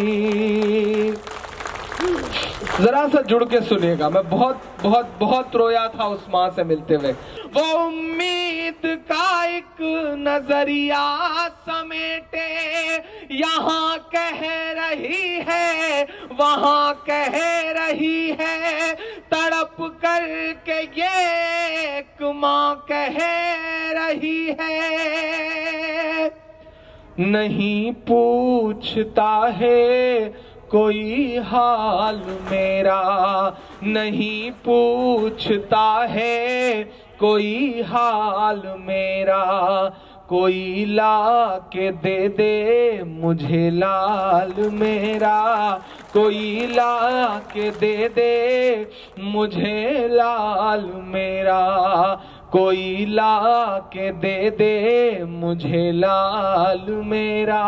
जरा सा जुड़ के सुनिएगा, मैं बहुत बहुत बहुत रोया था उस माँ से मिलते हुए। वो उम्मीद का एक नजरिया समेटे, यहाँ कह रही है वहाँ कह रही है, तड़प कर के ये एक माँ कह रही है। नहीं पूछता है कोई हाल मेरा, नहीं पूछता है कोई हाल मेरा, कोई ला के दे दे मुझे लाल मेरा, कोई ला के दे दे मुझे लाल मेरा, कोई ला के दे दे मुझे लाल मेरा।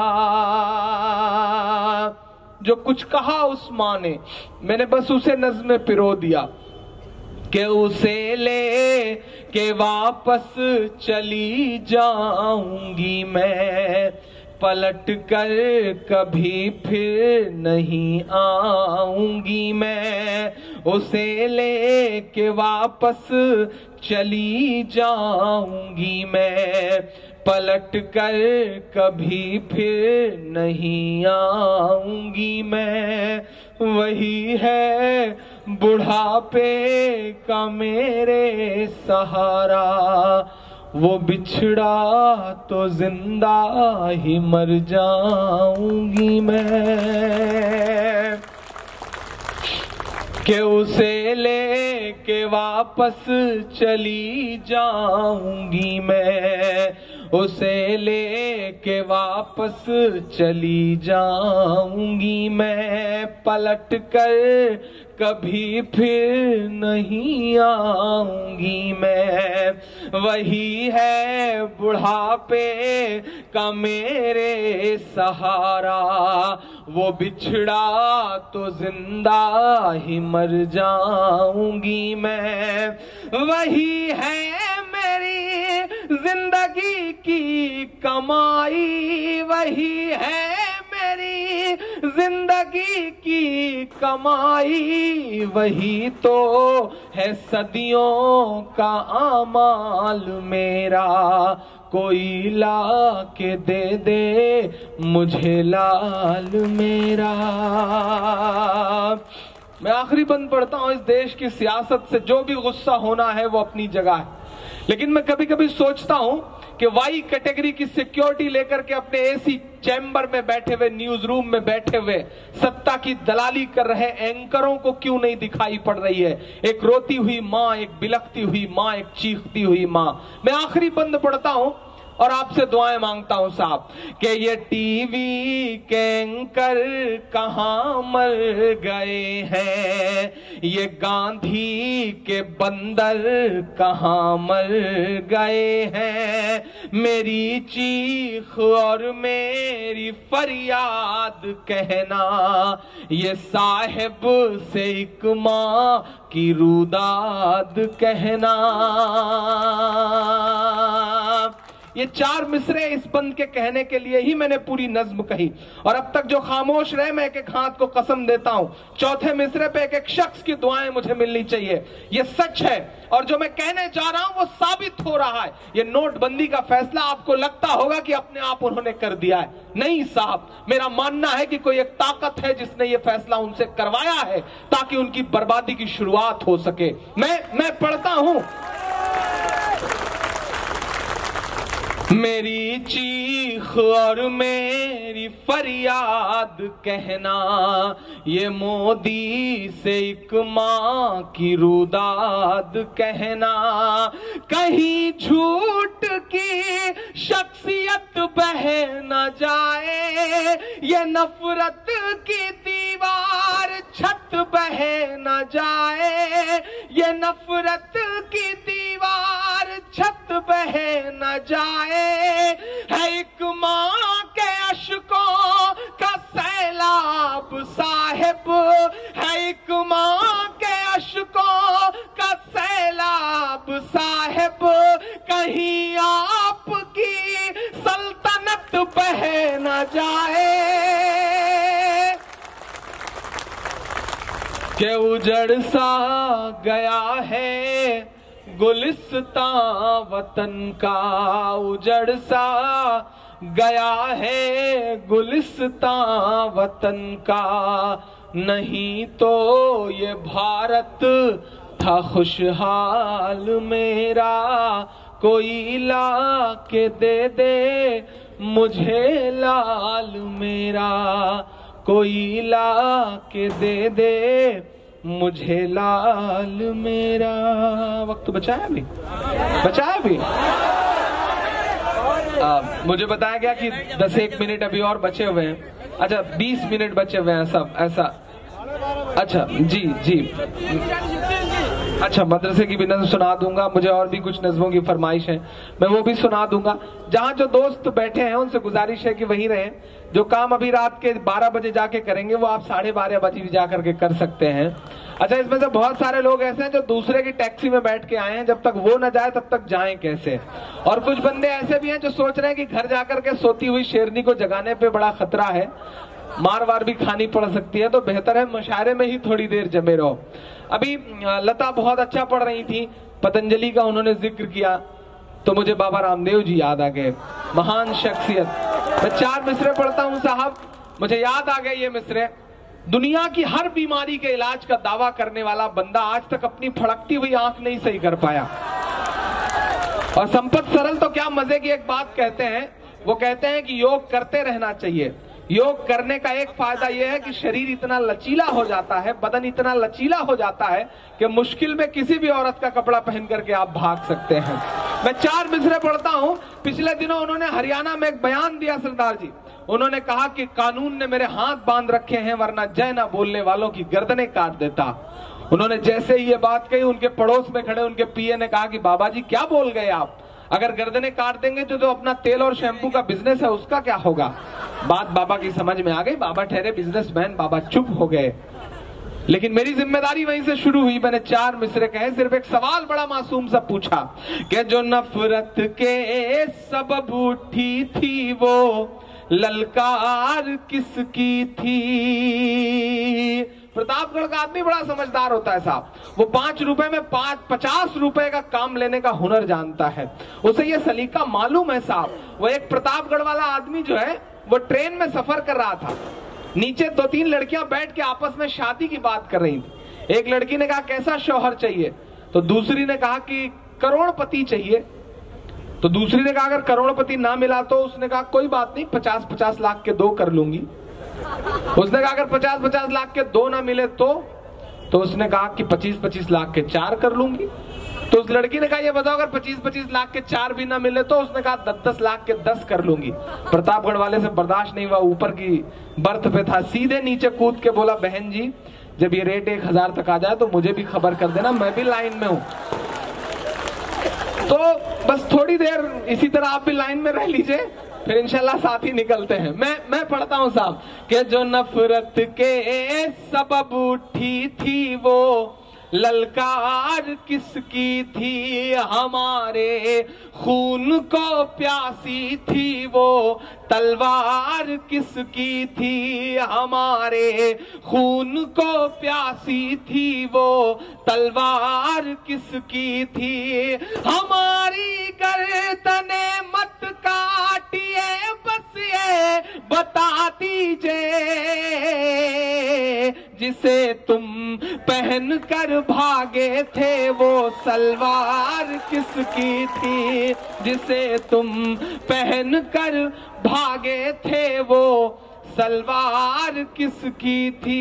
जो कुछ कहा उस माँ ने, मैंने बस उसे नज़्म में पिरो दिया कि उसे ले के वापस चली जाऊंगी मैं, पलट कर कभी फिर नहीं आऊंगी मैं। उसे ले के वापस चली जाऊंगी मैं, पलट कर कभी फिर नहीं आऊंगी मैं। वही है बुढ़ापे का मेरे सहारा, वो बिछड़ा तो जिंदा ही मर जाऊंगी मैं। कि उसे ले के वापस चली जाऊंगी मैं, उसे ले के वापस चली जाऊंगी मैं, पलट कर कभी फिर नहीं आऊंगी मैं। वही है बुढ़ापे का मेरे सहारा, वो बिछड़ा तो जिंदा ही मर जाऊंगी मैं। वही है मेरी जिंदगी की कमाई, वही है मेरी जिंदगी की कमाई, वही तो है सदियों का आमाल मेरा, कोई ला के दे दे मुझे लाल मेरा। मैं आखिरी बंद पढ़ता हूं। इस देश की सियासत से जो भी गुस्सा होना है वो अपनी जगह है, लेकिन मैं कभी कभी सोचता हूं कि वाई कैटेगरी की सिक्योरिटी लेकर के अपने एसी चैम्बर में बैठे हुए, न्यूज रूम में बैठे हुए सत्ता की दलाली कर रहे एंकरों को क्यों नहीं दिखाई पड़ रही है? एक रोती हुई मां, एक बिलखती हुई मां, एक चीखती हुई मां। मैं आखिरी बंद पढ़ता हूं और आपसे दुआएं मांगता हूं साहब कि ये टीवी के एंकर कहां मर गए हैं, ये गांधी के बंदर कहां मर गए हैं, मेरी चीख और मेरी फरियाद कहना, ये साहिब से एक मां की रुदाद कहना। ये 4 मिसरे इस बंद के कहने के लिए ही मैंने पूरी नज्म कही, और अब तक जो खामोश रहे मैं एक एक हाथ को कसम देता हूं, चौथे मिसरे पे एक एक शख्स की दुआएं मुझे मिलनी चाहिए। ये सच है और जो मैं कहने जा रहा हूं वो साबित हो रहा है। ये नोटबंदी का फैसला आपको लगता होगा कि अपने आप उन्होंने कर दिया है, नहीं साहब, मेरा मानना है कि कोई एक ताकत है जिसने ये फैसला उनसे करवाया है ताकि उनकी बर्बादी की शुरुआत हो सके। मैं पढ़ता हूं, मेरी चीख और मेरी फरियाद कहना, ये मोदी से एक मां की रुदाद कहना, कहीं झूठ की शख्सियत बह न जाए, ये नफरत की दीवार छत बह न जाए, ये नफरत की दीवार छत बह न जाए, है एक मां के अश्कों का सैलाब साहिब, है एक मां के अश्कों का सैलाब साहिब, कहीं आपकी सल्तनत बह न जाए, के उजड़ सा गया है गुलिस्तां वतन का, उजड़ सा गया है गुलिस्तां वतन का, नहीं तो ये भारत था खुशहाल मेरा, कोई ला के दे मुझे लाल मेरा, कोई ला के दे मुझे लाल मेरा। वक्त बचाया भी, बचाया भी। मुझे बताया गया कि 10-1 मिनट अभी और बचे हुए हैं। अच्छा 20 मिनट बचे हुए हैं सब ऐसा। अच्छा जी अच्छा, मदरसे की भी नज़्म सुना दूंगा, मुझे और भी कुछ नज़्मों की फरमाइश है, मैं वो भी सुना दूंगा। जहां जो दोस्त बैठे हैं उनसे गुजारिश है कि वहीं रहें। जो काम अभी रात के 12 बजे जाके करेंगे वो आप 12:30 बजे जा करके कर सकते हैं। अच्छा, इसमें से बहुत सारे लोग ऐसे हैं जो दूसरे की टैक्सी में बैठ के आए हैं, जब तक वो न जाए तब तक जाएं कैसे। और कुछ बंदे ऐसे भी हैं जो सोच रहे हैं कि घर जाकर के सोती हुई शेरनी को जगाने पे बड़ा खतरा है, मार वार भी खानी पड़ सकती है, तो बेहतर है मुशायरे में ही थोड़ी देर जमे रहो। अभी लता बहुत अच्छा पढ़ रही थी, पतंजलि का उन्होंने जिक्र किया तो मुझे बाबा रामदेव जी याद आ गए, महान शख्सियत। मैं 4 मिसरे पढ़ता हूँ साहब, मुझे याद आ गए ये मिसरे। दुनिया की हर बीमारी के इलाज का दावा करने वाला बंदा आज तक अपनी फड़कती हुई आंख नहीं सही कर पाया। और संपत सरल तो क्या मजे की एक बात कहते हैं, वो कहते हैं कि योग करते रहना चाहिए। योग करने का एक फायदा यह है कि शरीर इतना लचीला हो जाता है, बदन इतना लचीला हो जाता है कि मुश्किल में किसी भी औरत का कपड़ा पहन करके आप भाग सकते हैं। मैं 4 मिसरे पढ़ता हूं। पिछले दिनों उन्होंने हरियाणा में एक बयान दिया सरदार जी, उन्होंने कहा कि कानून ने मेरे हाथ बांध रखे हैं वरना जय ना बोलने वालों की गर्दनें काट देता। उन्होंने जैसे ही ये बात कही, उनके पड़ोस में खड़े उनके पीए ने कहा कि बाबा जी क्या बोल गए आप, अगर गर्दनें काट देंगे तो जो अपना तेल और शैम्पू का बिजनेस है उसका क्या होगा। बात बाबा की समझ में आ गई, बाबा ठहरे बिजनेसमैन, बाबा चुप हो गए। लेकिन मेरी जिम्मेदारी वहीं से शुरू हुई। मैंने 4 मिसरे कहे, सिर्फ एक सवाल बड़ा मासूम सा पूछा कि जो नफरत के सबब उठी थी वो ललकार किसकी थी। प्रतापगढ़ का आदमी बड़ा समझदार होता है साहब, वो 5 रुपए में 50 रुपए का काम लेने का हुनर जानता है, उसे ये सलीका मालूम है साहब। वो एक प्रतापगढ़ वाला आदमी जो है वो ट्रेन में सफर कर रहा था, नीचे 2-3 लड़कियां बैठ के आपस में शादी की बात कर रही थी। एक लड़की ने कहा कैसा शौहर चाहिए, तो दूसरी ने कहा कि करोड़पति चाहिए। तो दूसरी ने कहा अगर करोड़पति ना मिला तो उसने कहा कोई बात नहीं, 50-50 लाख के 2 कर लूंगी। उसने कहा अगर 50-50 लाख के 2 ना मिले तो उसने कहा कि 25-25 लाख के 4 कर लूंगी। तो उस लड़की ने कहा ये बताओ अगर 25-25 लाख के 4 भी ना मिले तो उसने कहा 10-10 लाख के 10 कर लूंगी। प्रतापगढ़ वाले से बर्दाश्त नहीं हुआ, ऊपर की बर्थ पे था, सीधे नीचे कूद के बोला बहन जी जब ये रेट 1000 तक आ जाए तो मुझे भी खबर कर देना, मैं भी लाइन में हूं। तो बस थोड़ी देर इसी तरह आप भी लाइन में रह लीजिए, फिर इंशाल्लाह साथ ही निकलते हैं। मैं पढ़ता हूं साहब कि जो नफरत के सबब उठी थी वो ललकार किसकी थी, हमारे खून को प्यासी थी वो तलवार किसकी थी, हमारे खून को प्यासी थी वो तलवार किसकी थी, हमारी गर्दने मत काटिए बस ये बता दीजिए जिसे तुम पहन कर भागे थे वो सलवार किसकी थी, जिसे तुम पहन कर भागे थे वो सलवार किसकी थी।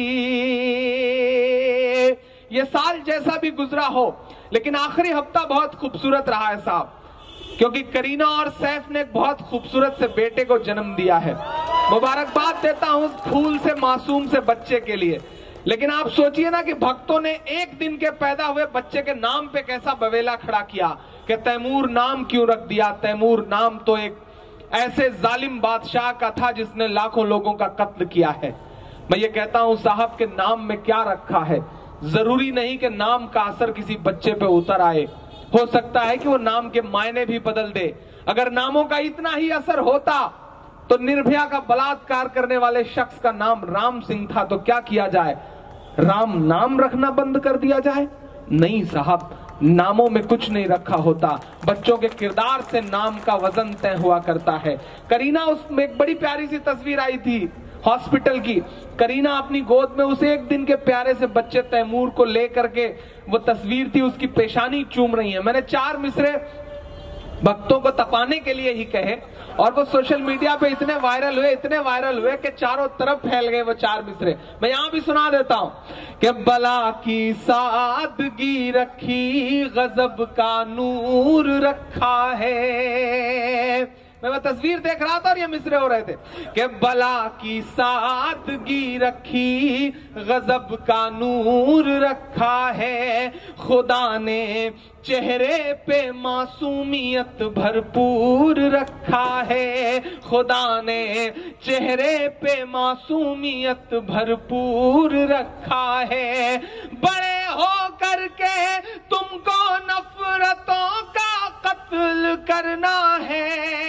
ये साल जैसा भी गुजरा हो लेकिन आखिरी हफ्ता बहुत खूबसूरत रहा है साहब, क्योंकि करीना और सैफ ने एक बहुत खूबसूरत से बेटे को जन्म दिया है। मुबारकबाद देता हूं उस फूल से मासूम से बच्चे के लिए। लेकिन आप सोचिए ना कि भक्तों ने एक दिन के पैदा हुए बच्चे के नाम पे कैसा बवेला खड़ा किया कि तैमूर नाम क्यों रख दिया। तैमूर नाम तो एक ऐसे जालिम बादशाह का था जिसने लाखों लोगों का कत्ल किया है। मैं ये कहता हूं साहब के नाम में क्या रखा है, जरूरी नहीं कि नाम का असर किसी बच्चे पे उतर आए, हो सकता है कि वो नाम के मायने भी बदल दे। अगर नामों का इतना ही असर होता तो निर्भया का बलात्कार करने वाले शख्स का नाम राम सिंह था, तो क्या किया जाए, राम नाम रखना बंद कर दिया जाए? नहीं साहब, नामों में कुछ नहीं रखा होता, बच्चों के किरदार से नाम का वजन तय हुआ करता है। करीना, उसमें एक बड़ी प्यारी सी तस्वीर आई थी हॉस्पिटल की, करीना अपनी गोद में उस एक दिन के प्यारे से बच्चे तैमूर को लेकर के, वो तस्वीर थी, उसकी पेशानी चूम रही है। मैंने 4 मिसरे भक्तों को तपाने के लिए ही कहे और वो सोशल मीडिया पे इतने वायरल हुए कि चारों तरफ फैल गए वो 4 मिसरे। मैं यहां भी सुना देता हूं कि बला की सादगी रखी, गजब का नूर रखा है। मैं वो तस्वीर देख रहा था और ये मिसरे हो रहे थे कि बला की सादगी रखी, गजब का नूर रखा है, खुदा ने चेहरे पे मासूमियत भरपूर रखा है, खुदा ने चेहरे पे मासूमियत भरपूर रखा है। बड़े हो करके तुमको नफरतों का कत्ल करना है,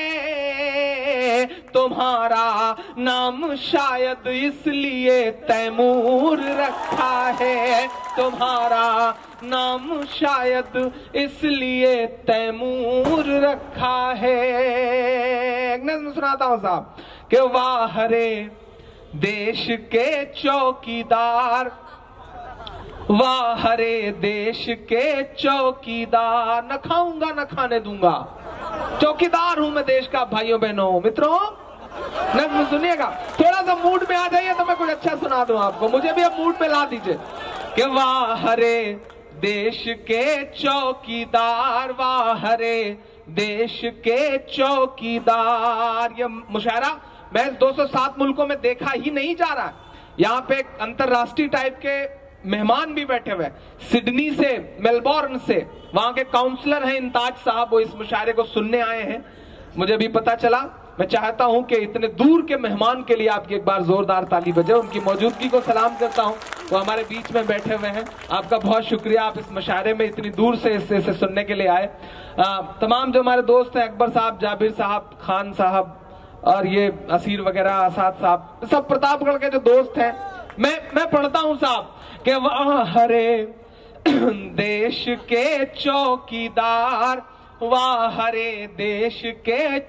तुम्हारा नाम शायद इसलिए तैमूर रखा है, तुम्हारा नाम शायद इसलिए तैमूर रखा है। एक नज़्म सुनाता हूं साहब कि वाह रे देश के चौकीदार, वाह रे देश के चौकीदार, न खाऊंगा न खाने दूंगा, चौकीदार हूं मैं देश का। भाइयों बहनों मित्रों, नज़्म सुनिएगा, थोड़ा सा मूड में आ जाइए तो मैं कुछ अच्छा सुना दूं आपको, मुझे भी अब मूड में ला दीजिए कि वाह रे देश के चौकीदार, वाह रे देश के चौकीदार। ये मुशायरा महज 207 मुल्कों में देखा ही नहीं जा रहा है। यहाँ पे अंतरराष्ट्रीय टाइप के मेहमान भी बैठे हुए, सिडनी से, मेलबोर्न से, वहां के काउंसलर हैं इंताज साहब, वो इस मुशायरे को सुनने आए हैं, मुझे भी पता चला। मैं चाहता हूं कि इतने दूर के मेहमान के लिए आपकी एक बार जोरदार ताली बजे। उनकी मौजूदगी को सलाम करता हूं, वो हमारे बीच में बैठे हुए हैं। आपका बहुत शुक्रिया, आप इस मुशायरे में इतनी दूर से इसे सुनने के लिए आए। तमाम जो हमारे दोस्त हैं, अकबर साहब, जाबिर साहब, खान साहब और ये असीर वगैरह, आसाद साहब, सब प्रतापगढ़ के जो दोस्त हैं, मैं पढ़ता हूं साहब कि वाह रे देश के चौकीदार, वाह रे देश के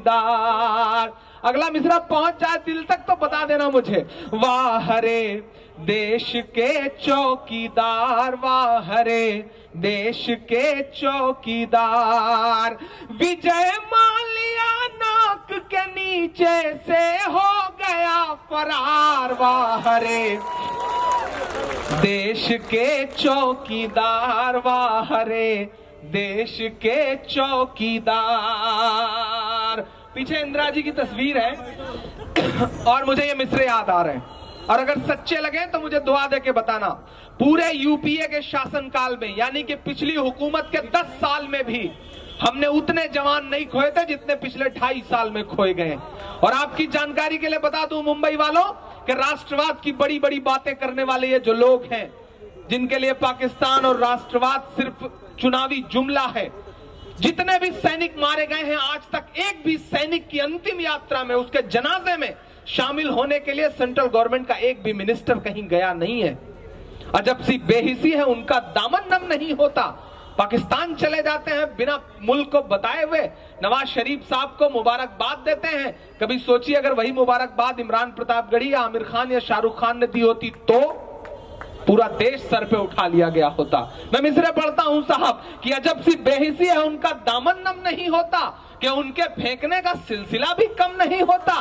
चौकीदार। अगला मिसरा पहुंच जाए दिल तक तो बता देना मुझे। वाह रे देश के चौकीदार, वाह रे देश के चौकीदार। विजय माल्या नाक के नीचे से हो गया फरार, वाह रे देश के चौकीदार, वाह रे देश के चौकीदार। पीछे इंदिरा जी की तस्वीर है और मुझे ये मिसरे याद आ रहे हैं, और अगर सच्चे लगे तो मुझे दुआ दे के बताना। पूरे यूपीए के शासनकाल में, यानी कि पिछली हुकूमत के 10 साल में भी हमने उतने जवान नहीं खोए थे जितने पिछले 2.5 साल में खोए गए। और आपकी जानकारी के लिए बता दूं मुंबई वालों कि राष्ट्रवाद की बड़ी बड़ी बातें करने वाले ये जो लोग हैं, जिनके लिए पाकिस्तान और राष्ट्रवाद सिर्फ चुनावी जुमला है, जितने भी सैनिक मारे गए हैं आज तक, एक भी सैनिक की अंतिम यात्रा में, उसके जनाजे में शामिल होने के लिए सेंट्रल गवर्नमेंट का एक भी मिनिस्टर कहीं गया नहीं है। अजब सी बेहिसी है, उनका दामन नम नहीं होता, पाकिस्तान चले जाते हैं बिना मुल्क को बताए हुए, नवाज शरीफ साहब को मुबारकबाद देते हैं। कभी सोचिए अगर वही मुबारकबाद इमरान प्रतापगढ़ी या आमिर खान या शाहरुख खान ने दी होती तो पूरा देश सर पे उठा लिया गया होता। मैं मिसरे पढ़ता हूं साहब कि अजब सी बेहिसी है, उनका दामन नम नहीं होता कि उनके फेंकने का सिलसिला भी कम नहीं होता।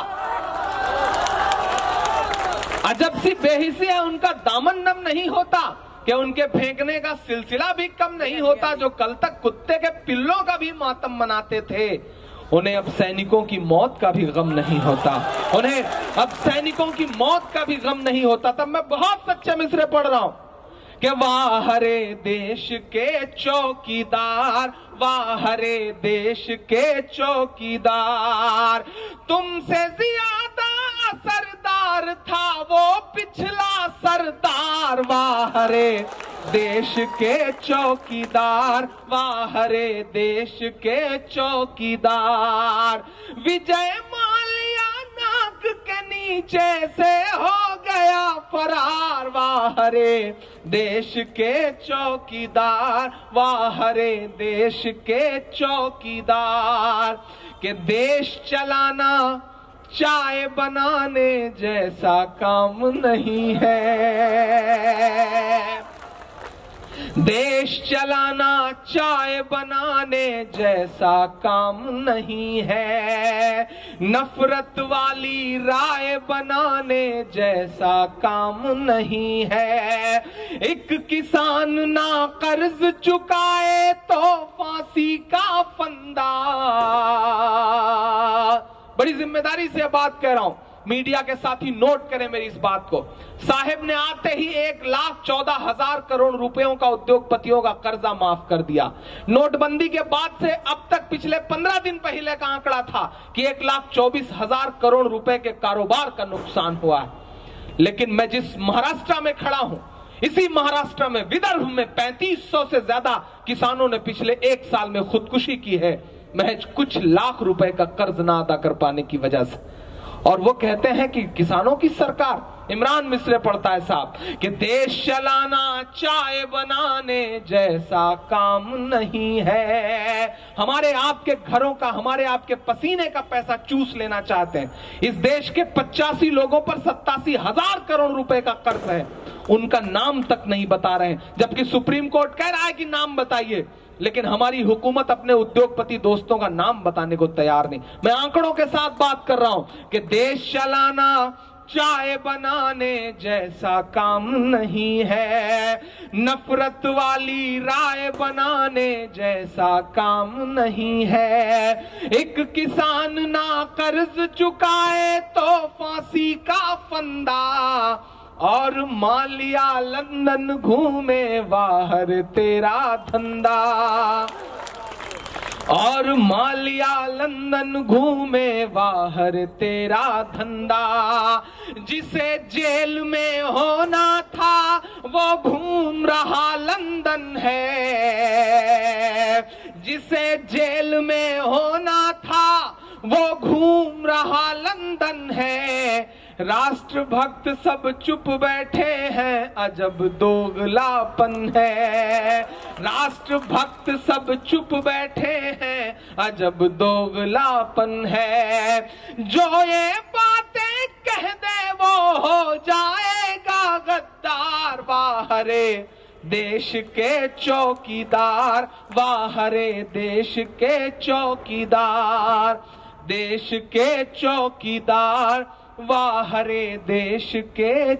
अजब सी बेहिसी है, उनका दामन नम नहीं होता कि उनके फेंकने का सिलसिला भी कम नहीं होता। जो कल तक कुत्ते के पिल्लों का भी मातम मनाते थे, उन्हें अब सैनिकों की मौत का भी गम नहीं होता, उन्हें अब सैनिकों की मौत का भी गम नहीं होता। तब मैं बहुत सच्चे मिसरे पढ़ रहा हूं कि वाह रे देश के चौकीदार, वाह रे देश के चौकीदार। तुमसे ज्यादा असरदार था वो पिछला सरदार, वाह रे देश के चौकीदार, वाह रे देश के चौकीदार। विजय माल्या नाक के नीचे से हो गया फरार, वाह रे देश के चौकीदार, वाह रे देश के चौकीदार। के देश चलाना चाय बनाने जैसा काम नहीं है, देश चलाना चाय बनाने जैसा काम नहीं है, नफरत वाली राय बनाने जैसा काम नहीं है। एक किसान ना कर्ज चुकाए तो फांसी का फंदा। बड़ी जिम्मेदारी से बात कह रहा हूं, मीडिया के साथी नोट करें मेरी इस बात को। साहिब ने आते ही 1,14,000 करोड़ रुपयों का उद्योगपतियों का कर्जा माफ कर दिया। नोटबंदी के बाद से अब तक पिछले 15 दिन पहले का आंकड़ा था कि 1,24,000 करोड़ रुपए के कारोबार का नुकसान हुआ है। लेकिन मैं जिस महाराष्ट्र में खड़ा हूं, इसी महाराष्ट्र में, विदर्भ में 3500 से ज्यादा किसानों ने पिछले 1 साल में खुदकुशी की है, महज कुछ लाख रुपए का कर्ज ना अदा कर पाने की वजह से। और वो कहते हैं कि किसानों की सरकार। इमरान मिसरे पढ़ता है साहब कि देश चलाना चाय बनाने जैसा काम नहीं है। हमारे आपके घरों का, हमारे आपके पसीने का पैसा चूस लेना चाहते हैं। इस देश के 85 लोगों पर 87,000 करोड़ रुपए का कर्ज है, उनका नाम तक नहीं बता रहे हैं, जबकि सुप्रीम कोर्ट कह रहा है कि नाम बताइए। लेकिन हमारी हुकूमत अपने उद्योगपति दोस्तों का नाम बताने को तैयार नहीं। मैं आंकड़ों के साथ बात कर रहा हूं कि देश चलाना चाय बनाने जैसा काम नहीं है, नफरत वाली राय बनाने जैसा काम नहीं है। एक किसान ना कर्ज चुकाए तो फांसी का फंदा, और मालिया लंदन घूमे बाहर तेरा धंधा, और मालिया लंदन घूमे बाहर तेरा धंधा। जिसे जेल में होना था वो घूम रहा लंदन है, जिसे जेल में होना था वो घूम रहा लंदन है। राष्ट्रभक्त सब चुप बैठे हैं, अजब दोगलापन है। राष्ट्रभक्त सब चुप बैठे हैं, अजब दोगलापन है। जो ये बातें कह दे वो हो जाएगा गद्दार, वाह रे देश के चौकीदार, वाह रे देश के चौकीदार, देश के चौकीदार, वाह रे देश के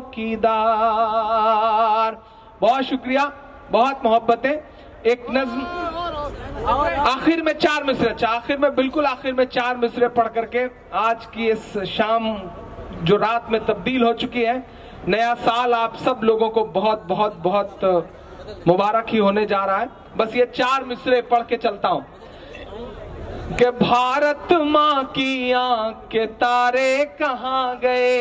चौकीदार। बहुत शुक्रिया, बहुत मोहब्बतें। एक नज्म आखिर में 4 मिसरे, आखिर में बिल्कुल आखिर में 4 मिसरे पढ़ करके आज की इस शाम जो रात में तब्दील हो चुकी है, नया साल आप सब लोगों को बहुत बहुत बहुत मुबारक ही होने जा रहा है। बस ये 4 मिसरे पढ़ के चलता हूं कि भारत माँ की आंख के तारे कहाँ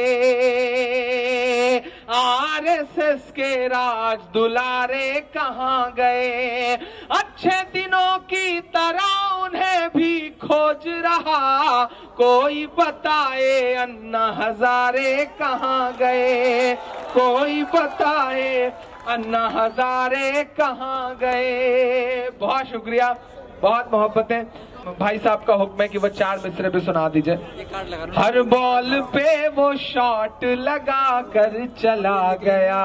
गए, आरएसएस के राज दुलारे कहाँ गए, अच्छे दिनों की तरह उन्हें भी खोज रहा कोई, बताए अन्ना हजारे कहाँ गए, कोई बताए अन्ना हजारे कहाँ गए। बहुत शुक्रिया, बहुत मोहब्बतें। भाई साहब का हुक्म है कि वो 4 मिसरे भी सुना दीजिए। हर बॉल पे वो शॉट लगा कर चला गया।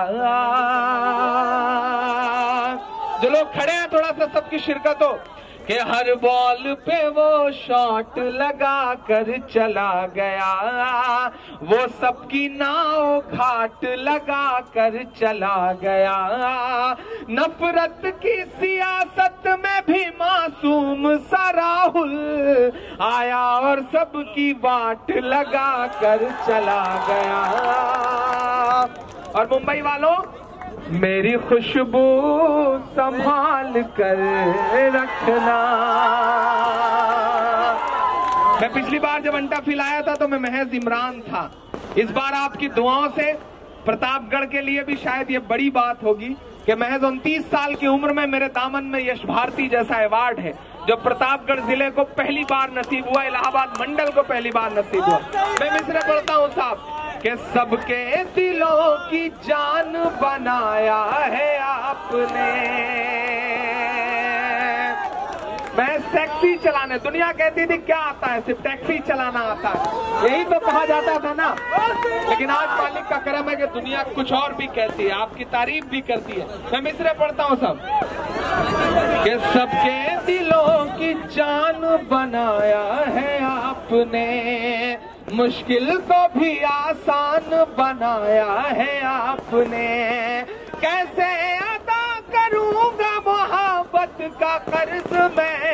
जो लोग खड़े हैं थोड़ा सा सबकी शिरकत हो कि हर बॉल पे वो शॉट लगा कर चला गया, वो सबकी नाव घाट लगा कर चला गया। नफरत की सियासत में भी मासूम सा राहुल आया और सबकी बाट लगा कर चला गया। और मुंबई वालों, मेरी खुशबू संभाल कर रखना। मैं पिछली बार जब अंटा फिलाया था तो मैं महज इमरान था। इस बार आपकी दुआओं से प्रतापगढ़ के लिए भी शायद ये बड़ी बात होगी कि महज 29 साल की उम्र में मेरे दामन में यश भारती जैसा अवार्ड है, जो प्रतापगढ़ जिले को पहली बार नसीब हुआ, इलाहाबाद मंडल को पहली बार नसीब हुआ। मैं मिसरे पढ़ता हूँ साहब कि सबके दिलों की जान बनाया है आपने। मैं टैक्सी चलाने, दुनिया कहती थी क्या आता है, सिर्फ टैक्सी चलाना आता है, यही तो कहा जाता था ना। लेकिन आज मालिक का करम है कि दुनिया कुछ और भी कहती है, आपकी तारीफ भी करती है। मैं मिसरे पढ़ता हूँ सब कि सबके दिलों की जान बनाया है आपने, मुश्किल को भी आसान बनाया है आपने। कैसे अदा करूंगा मोहब्बत का कर्ज मैं,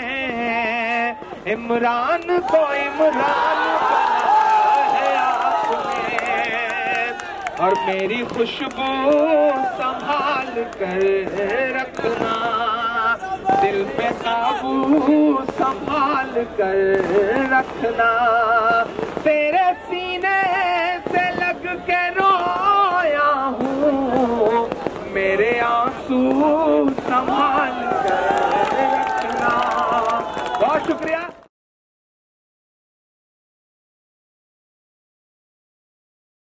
इमरान को इमरान बनाया है आपने। और मेरी खुशबू संभाल कर रखना, दिल पे काबू संभाल कर रखना। तेरे सीने से लग के रोया हूँ, मेरे आंसू संभाल कर रखना। बहुत शुक्रिया।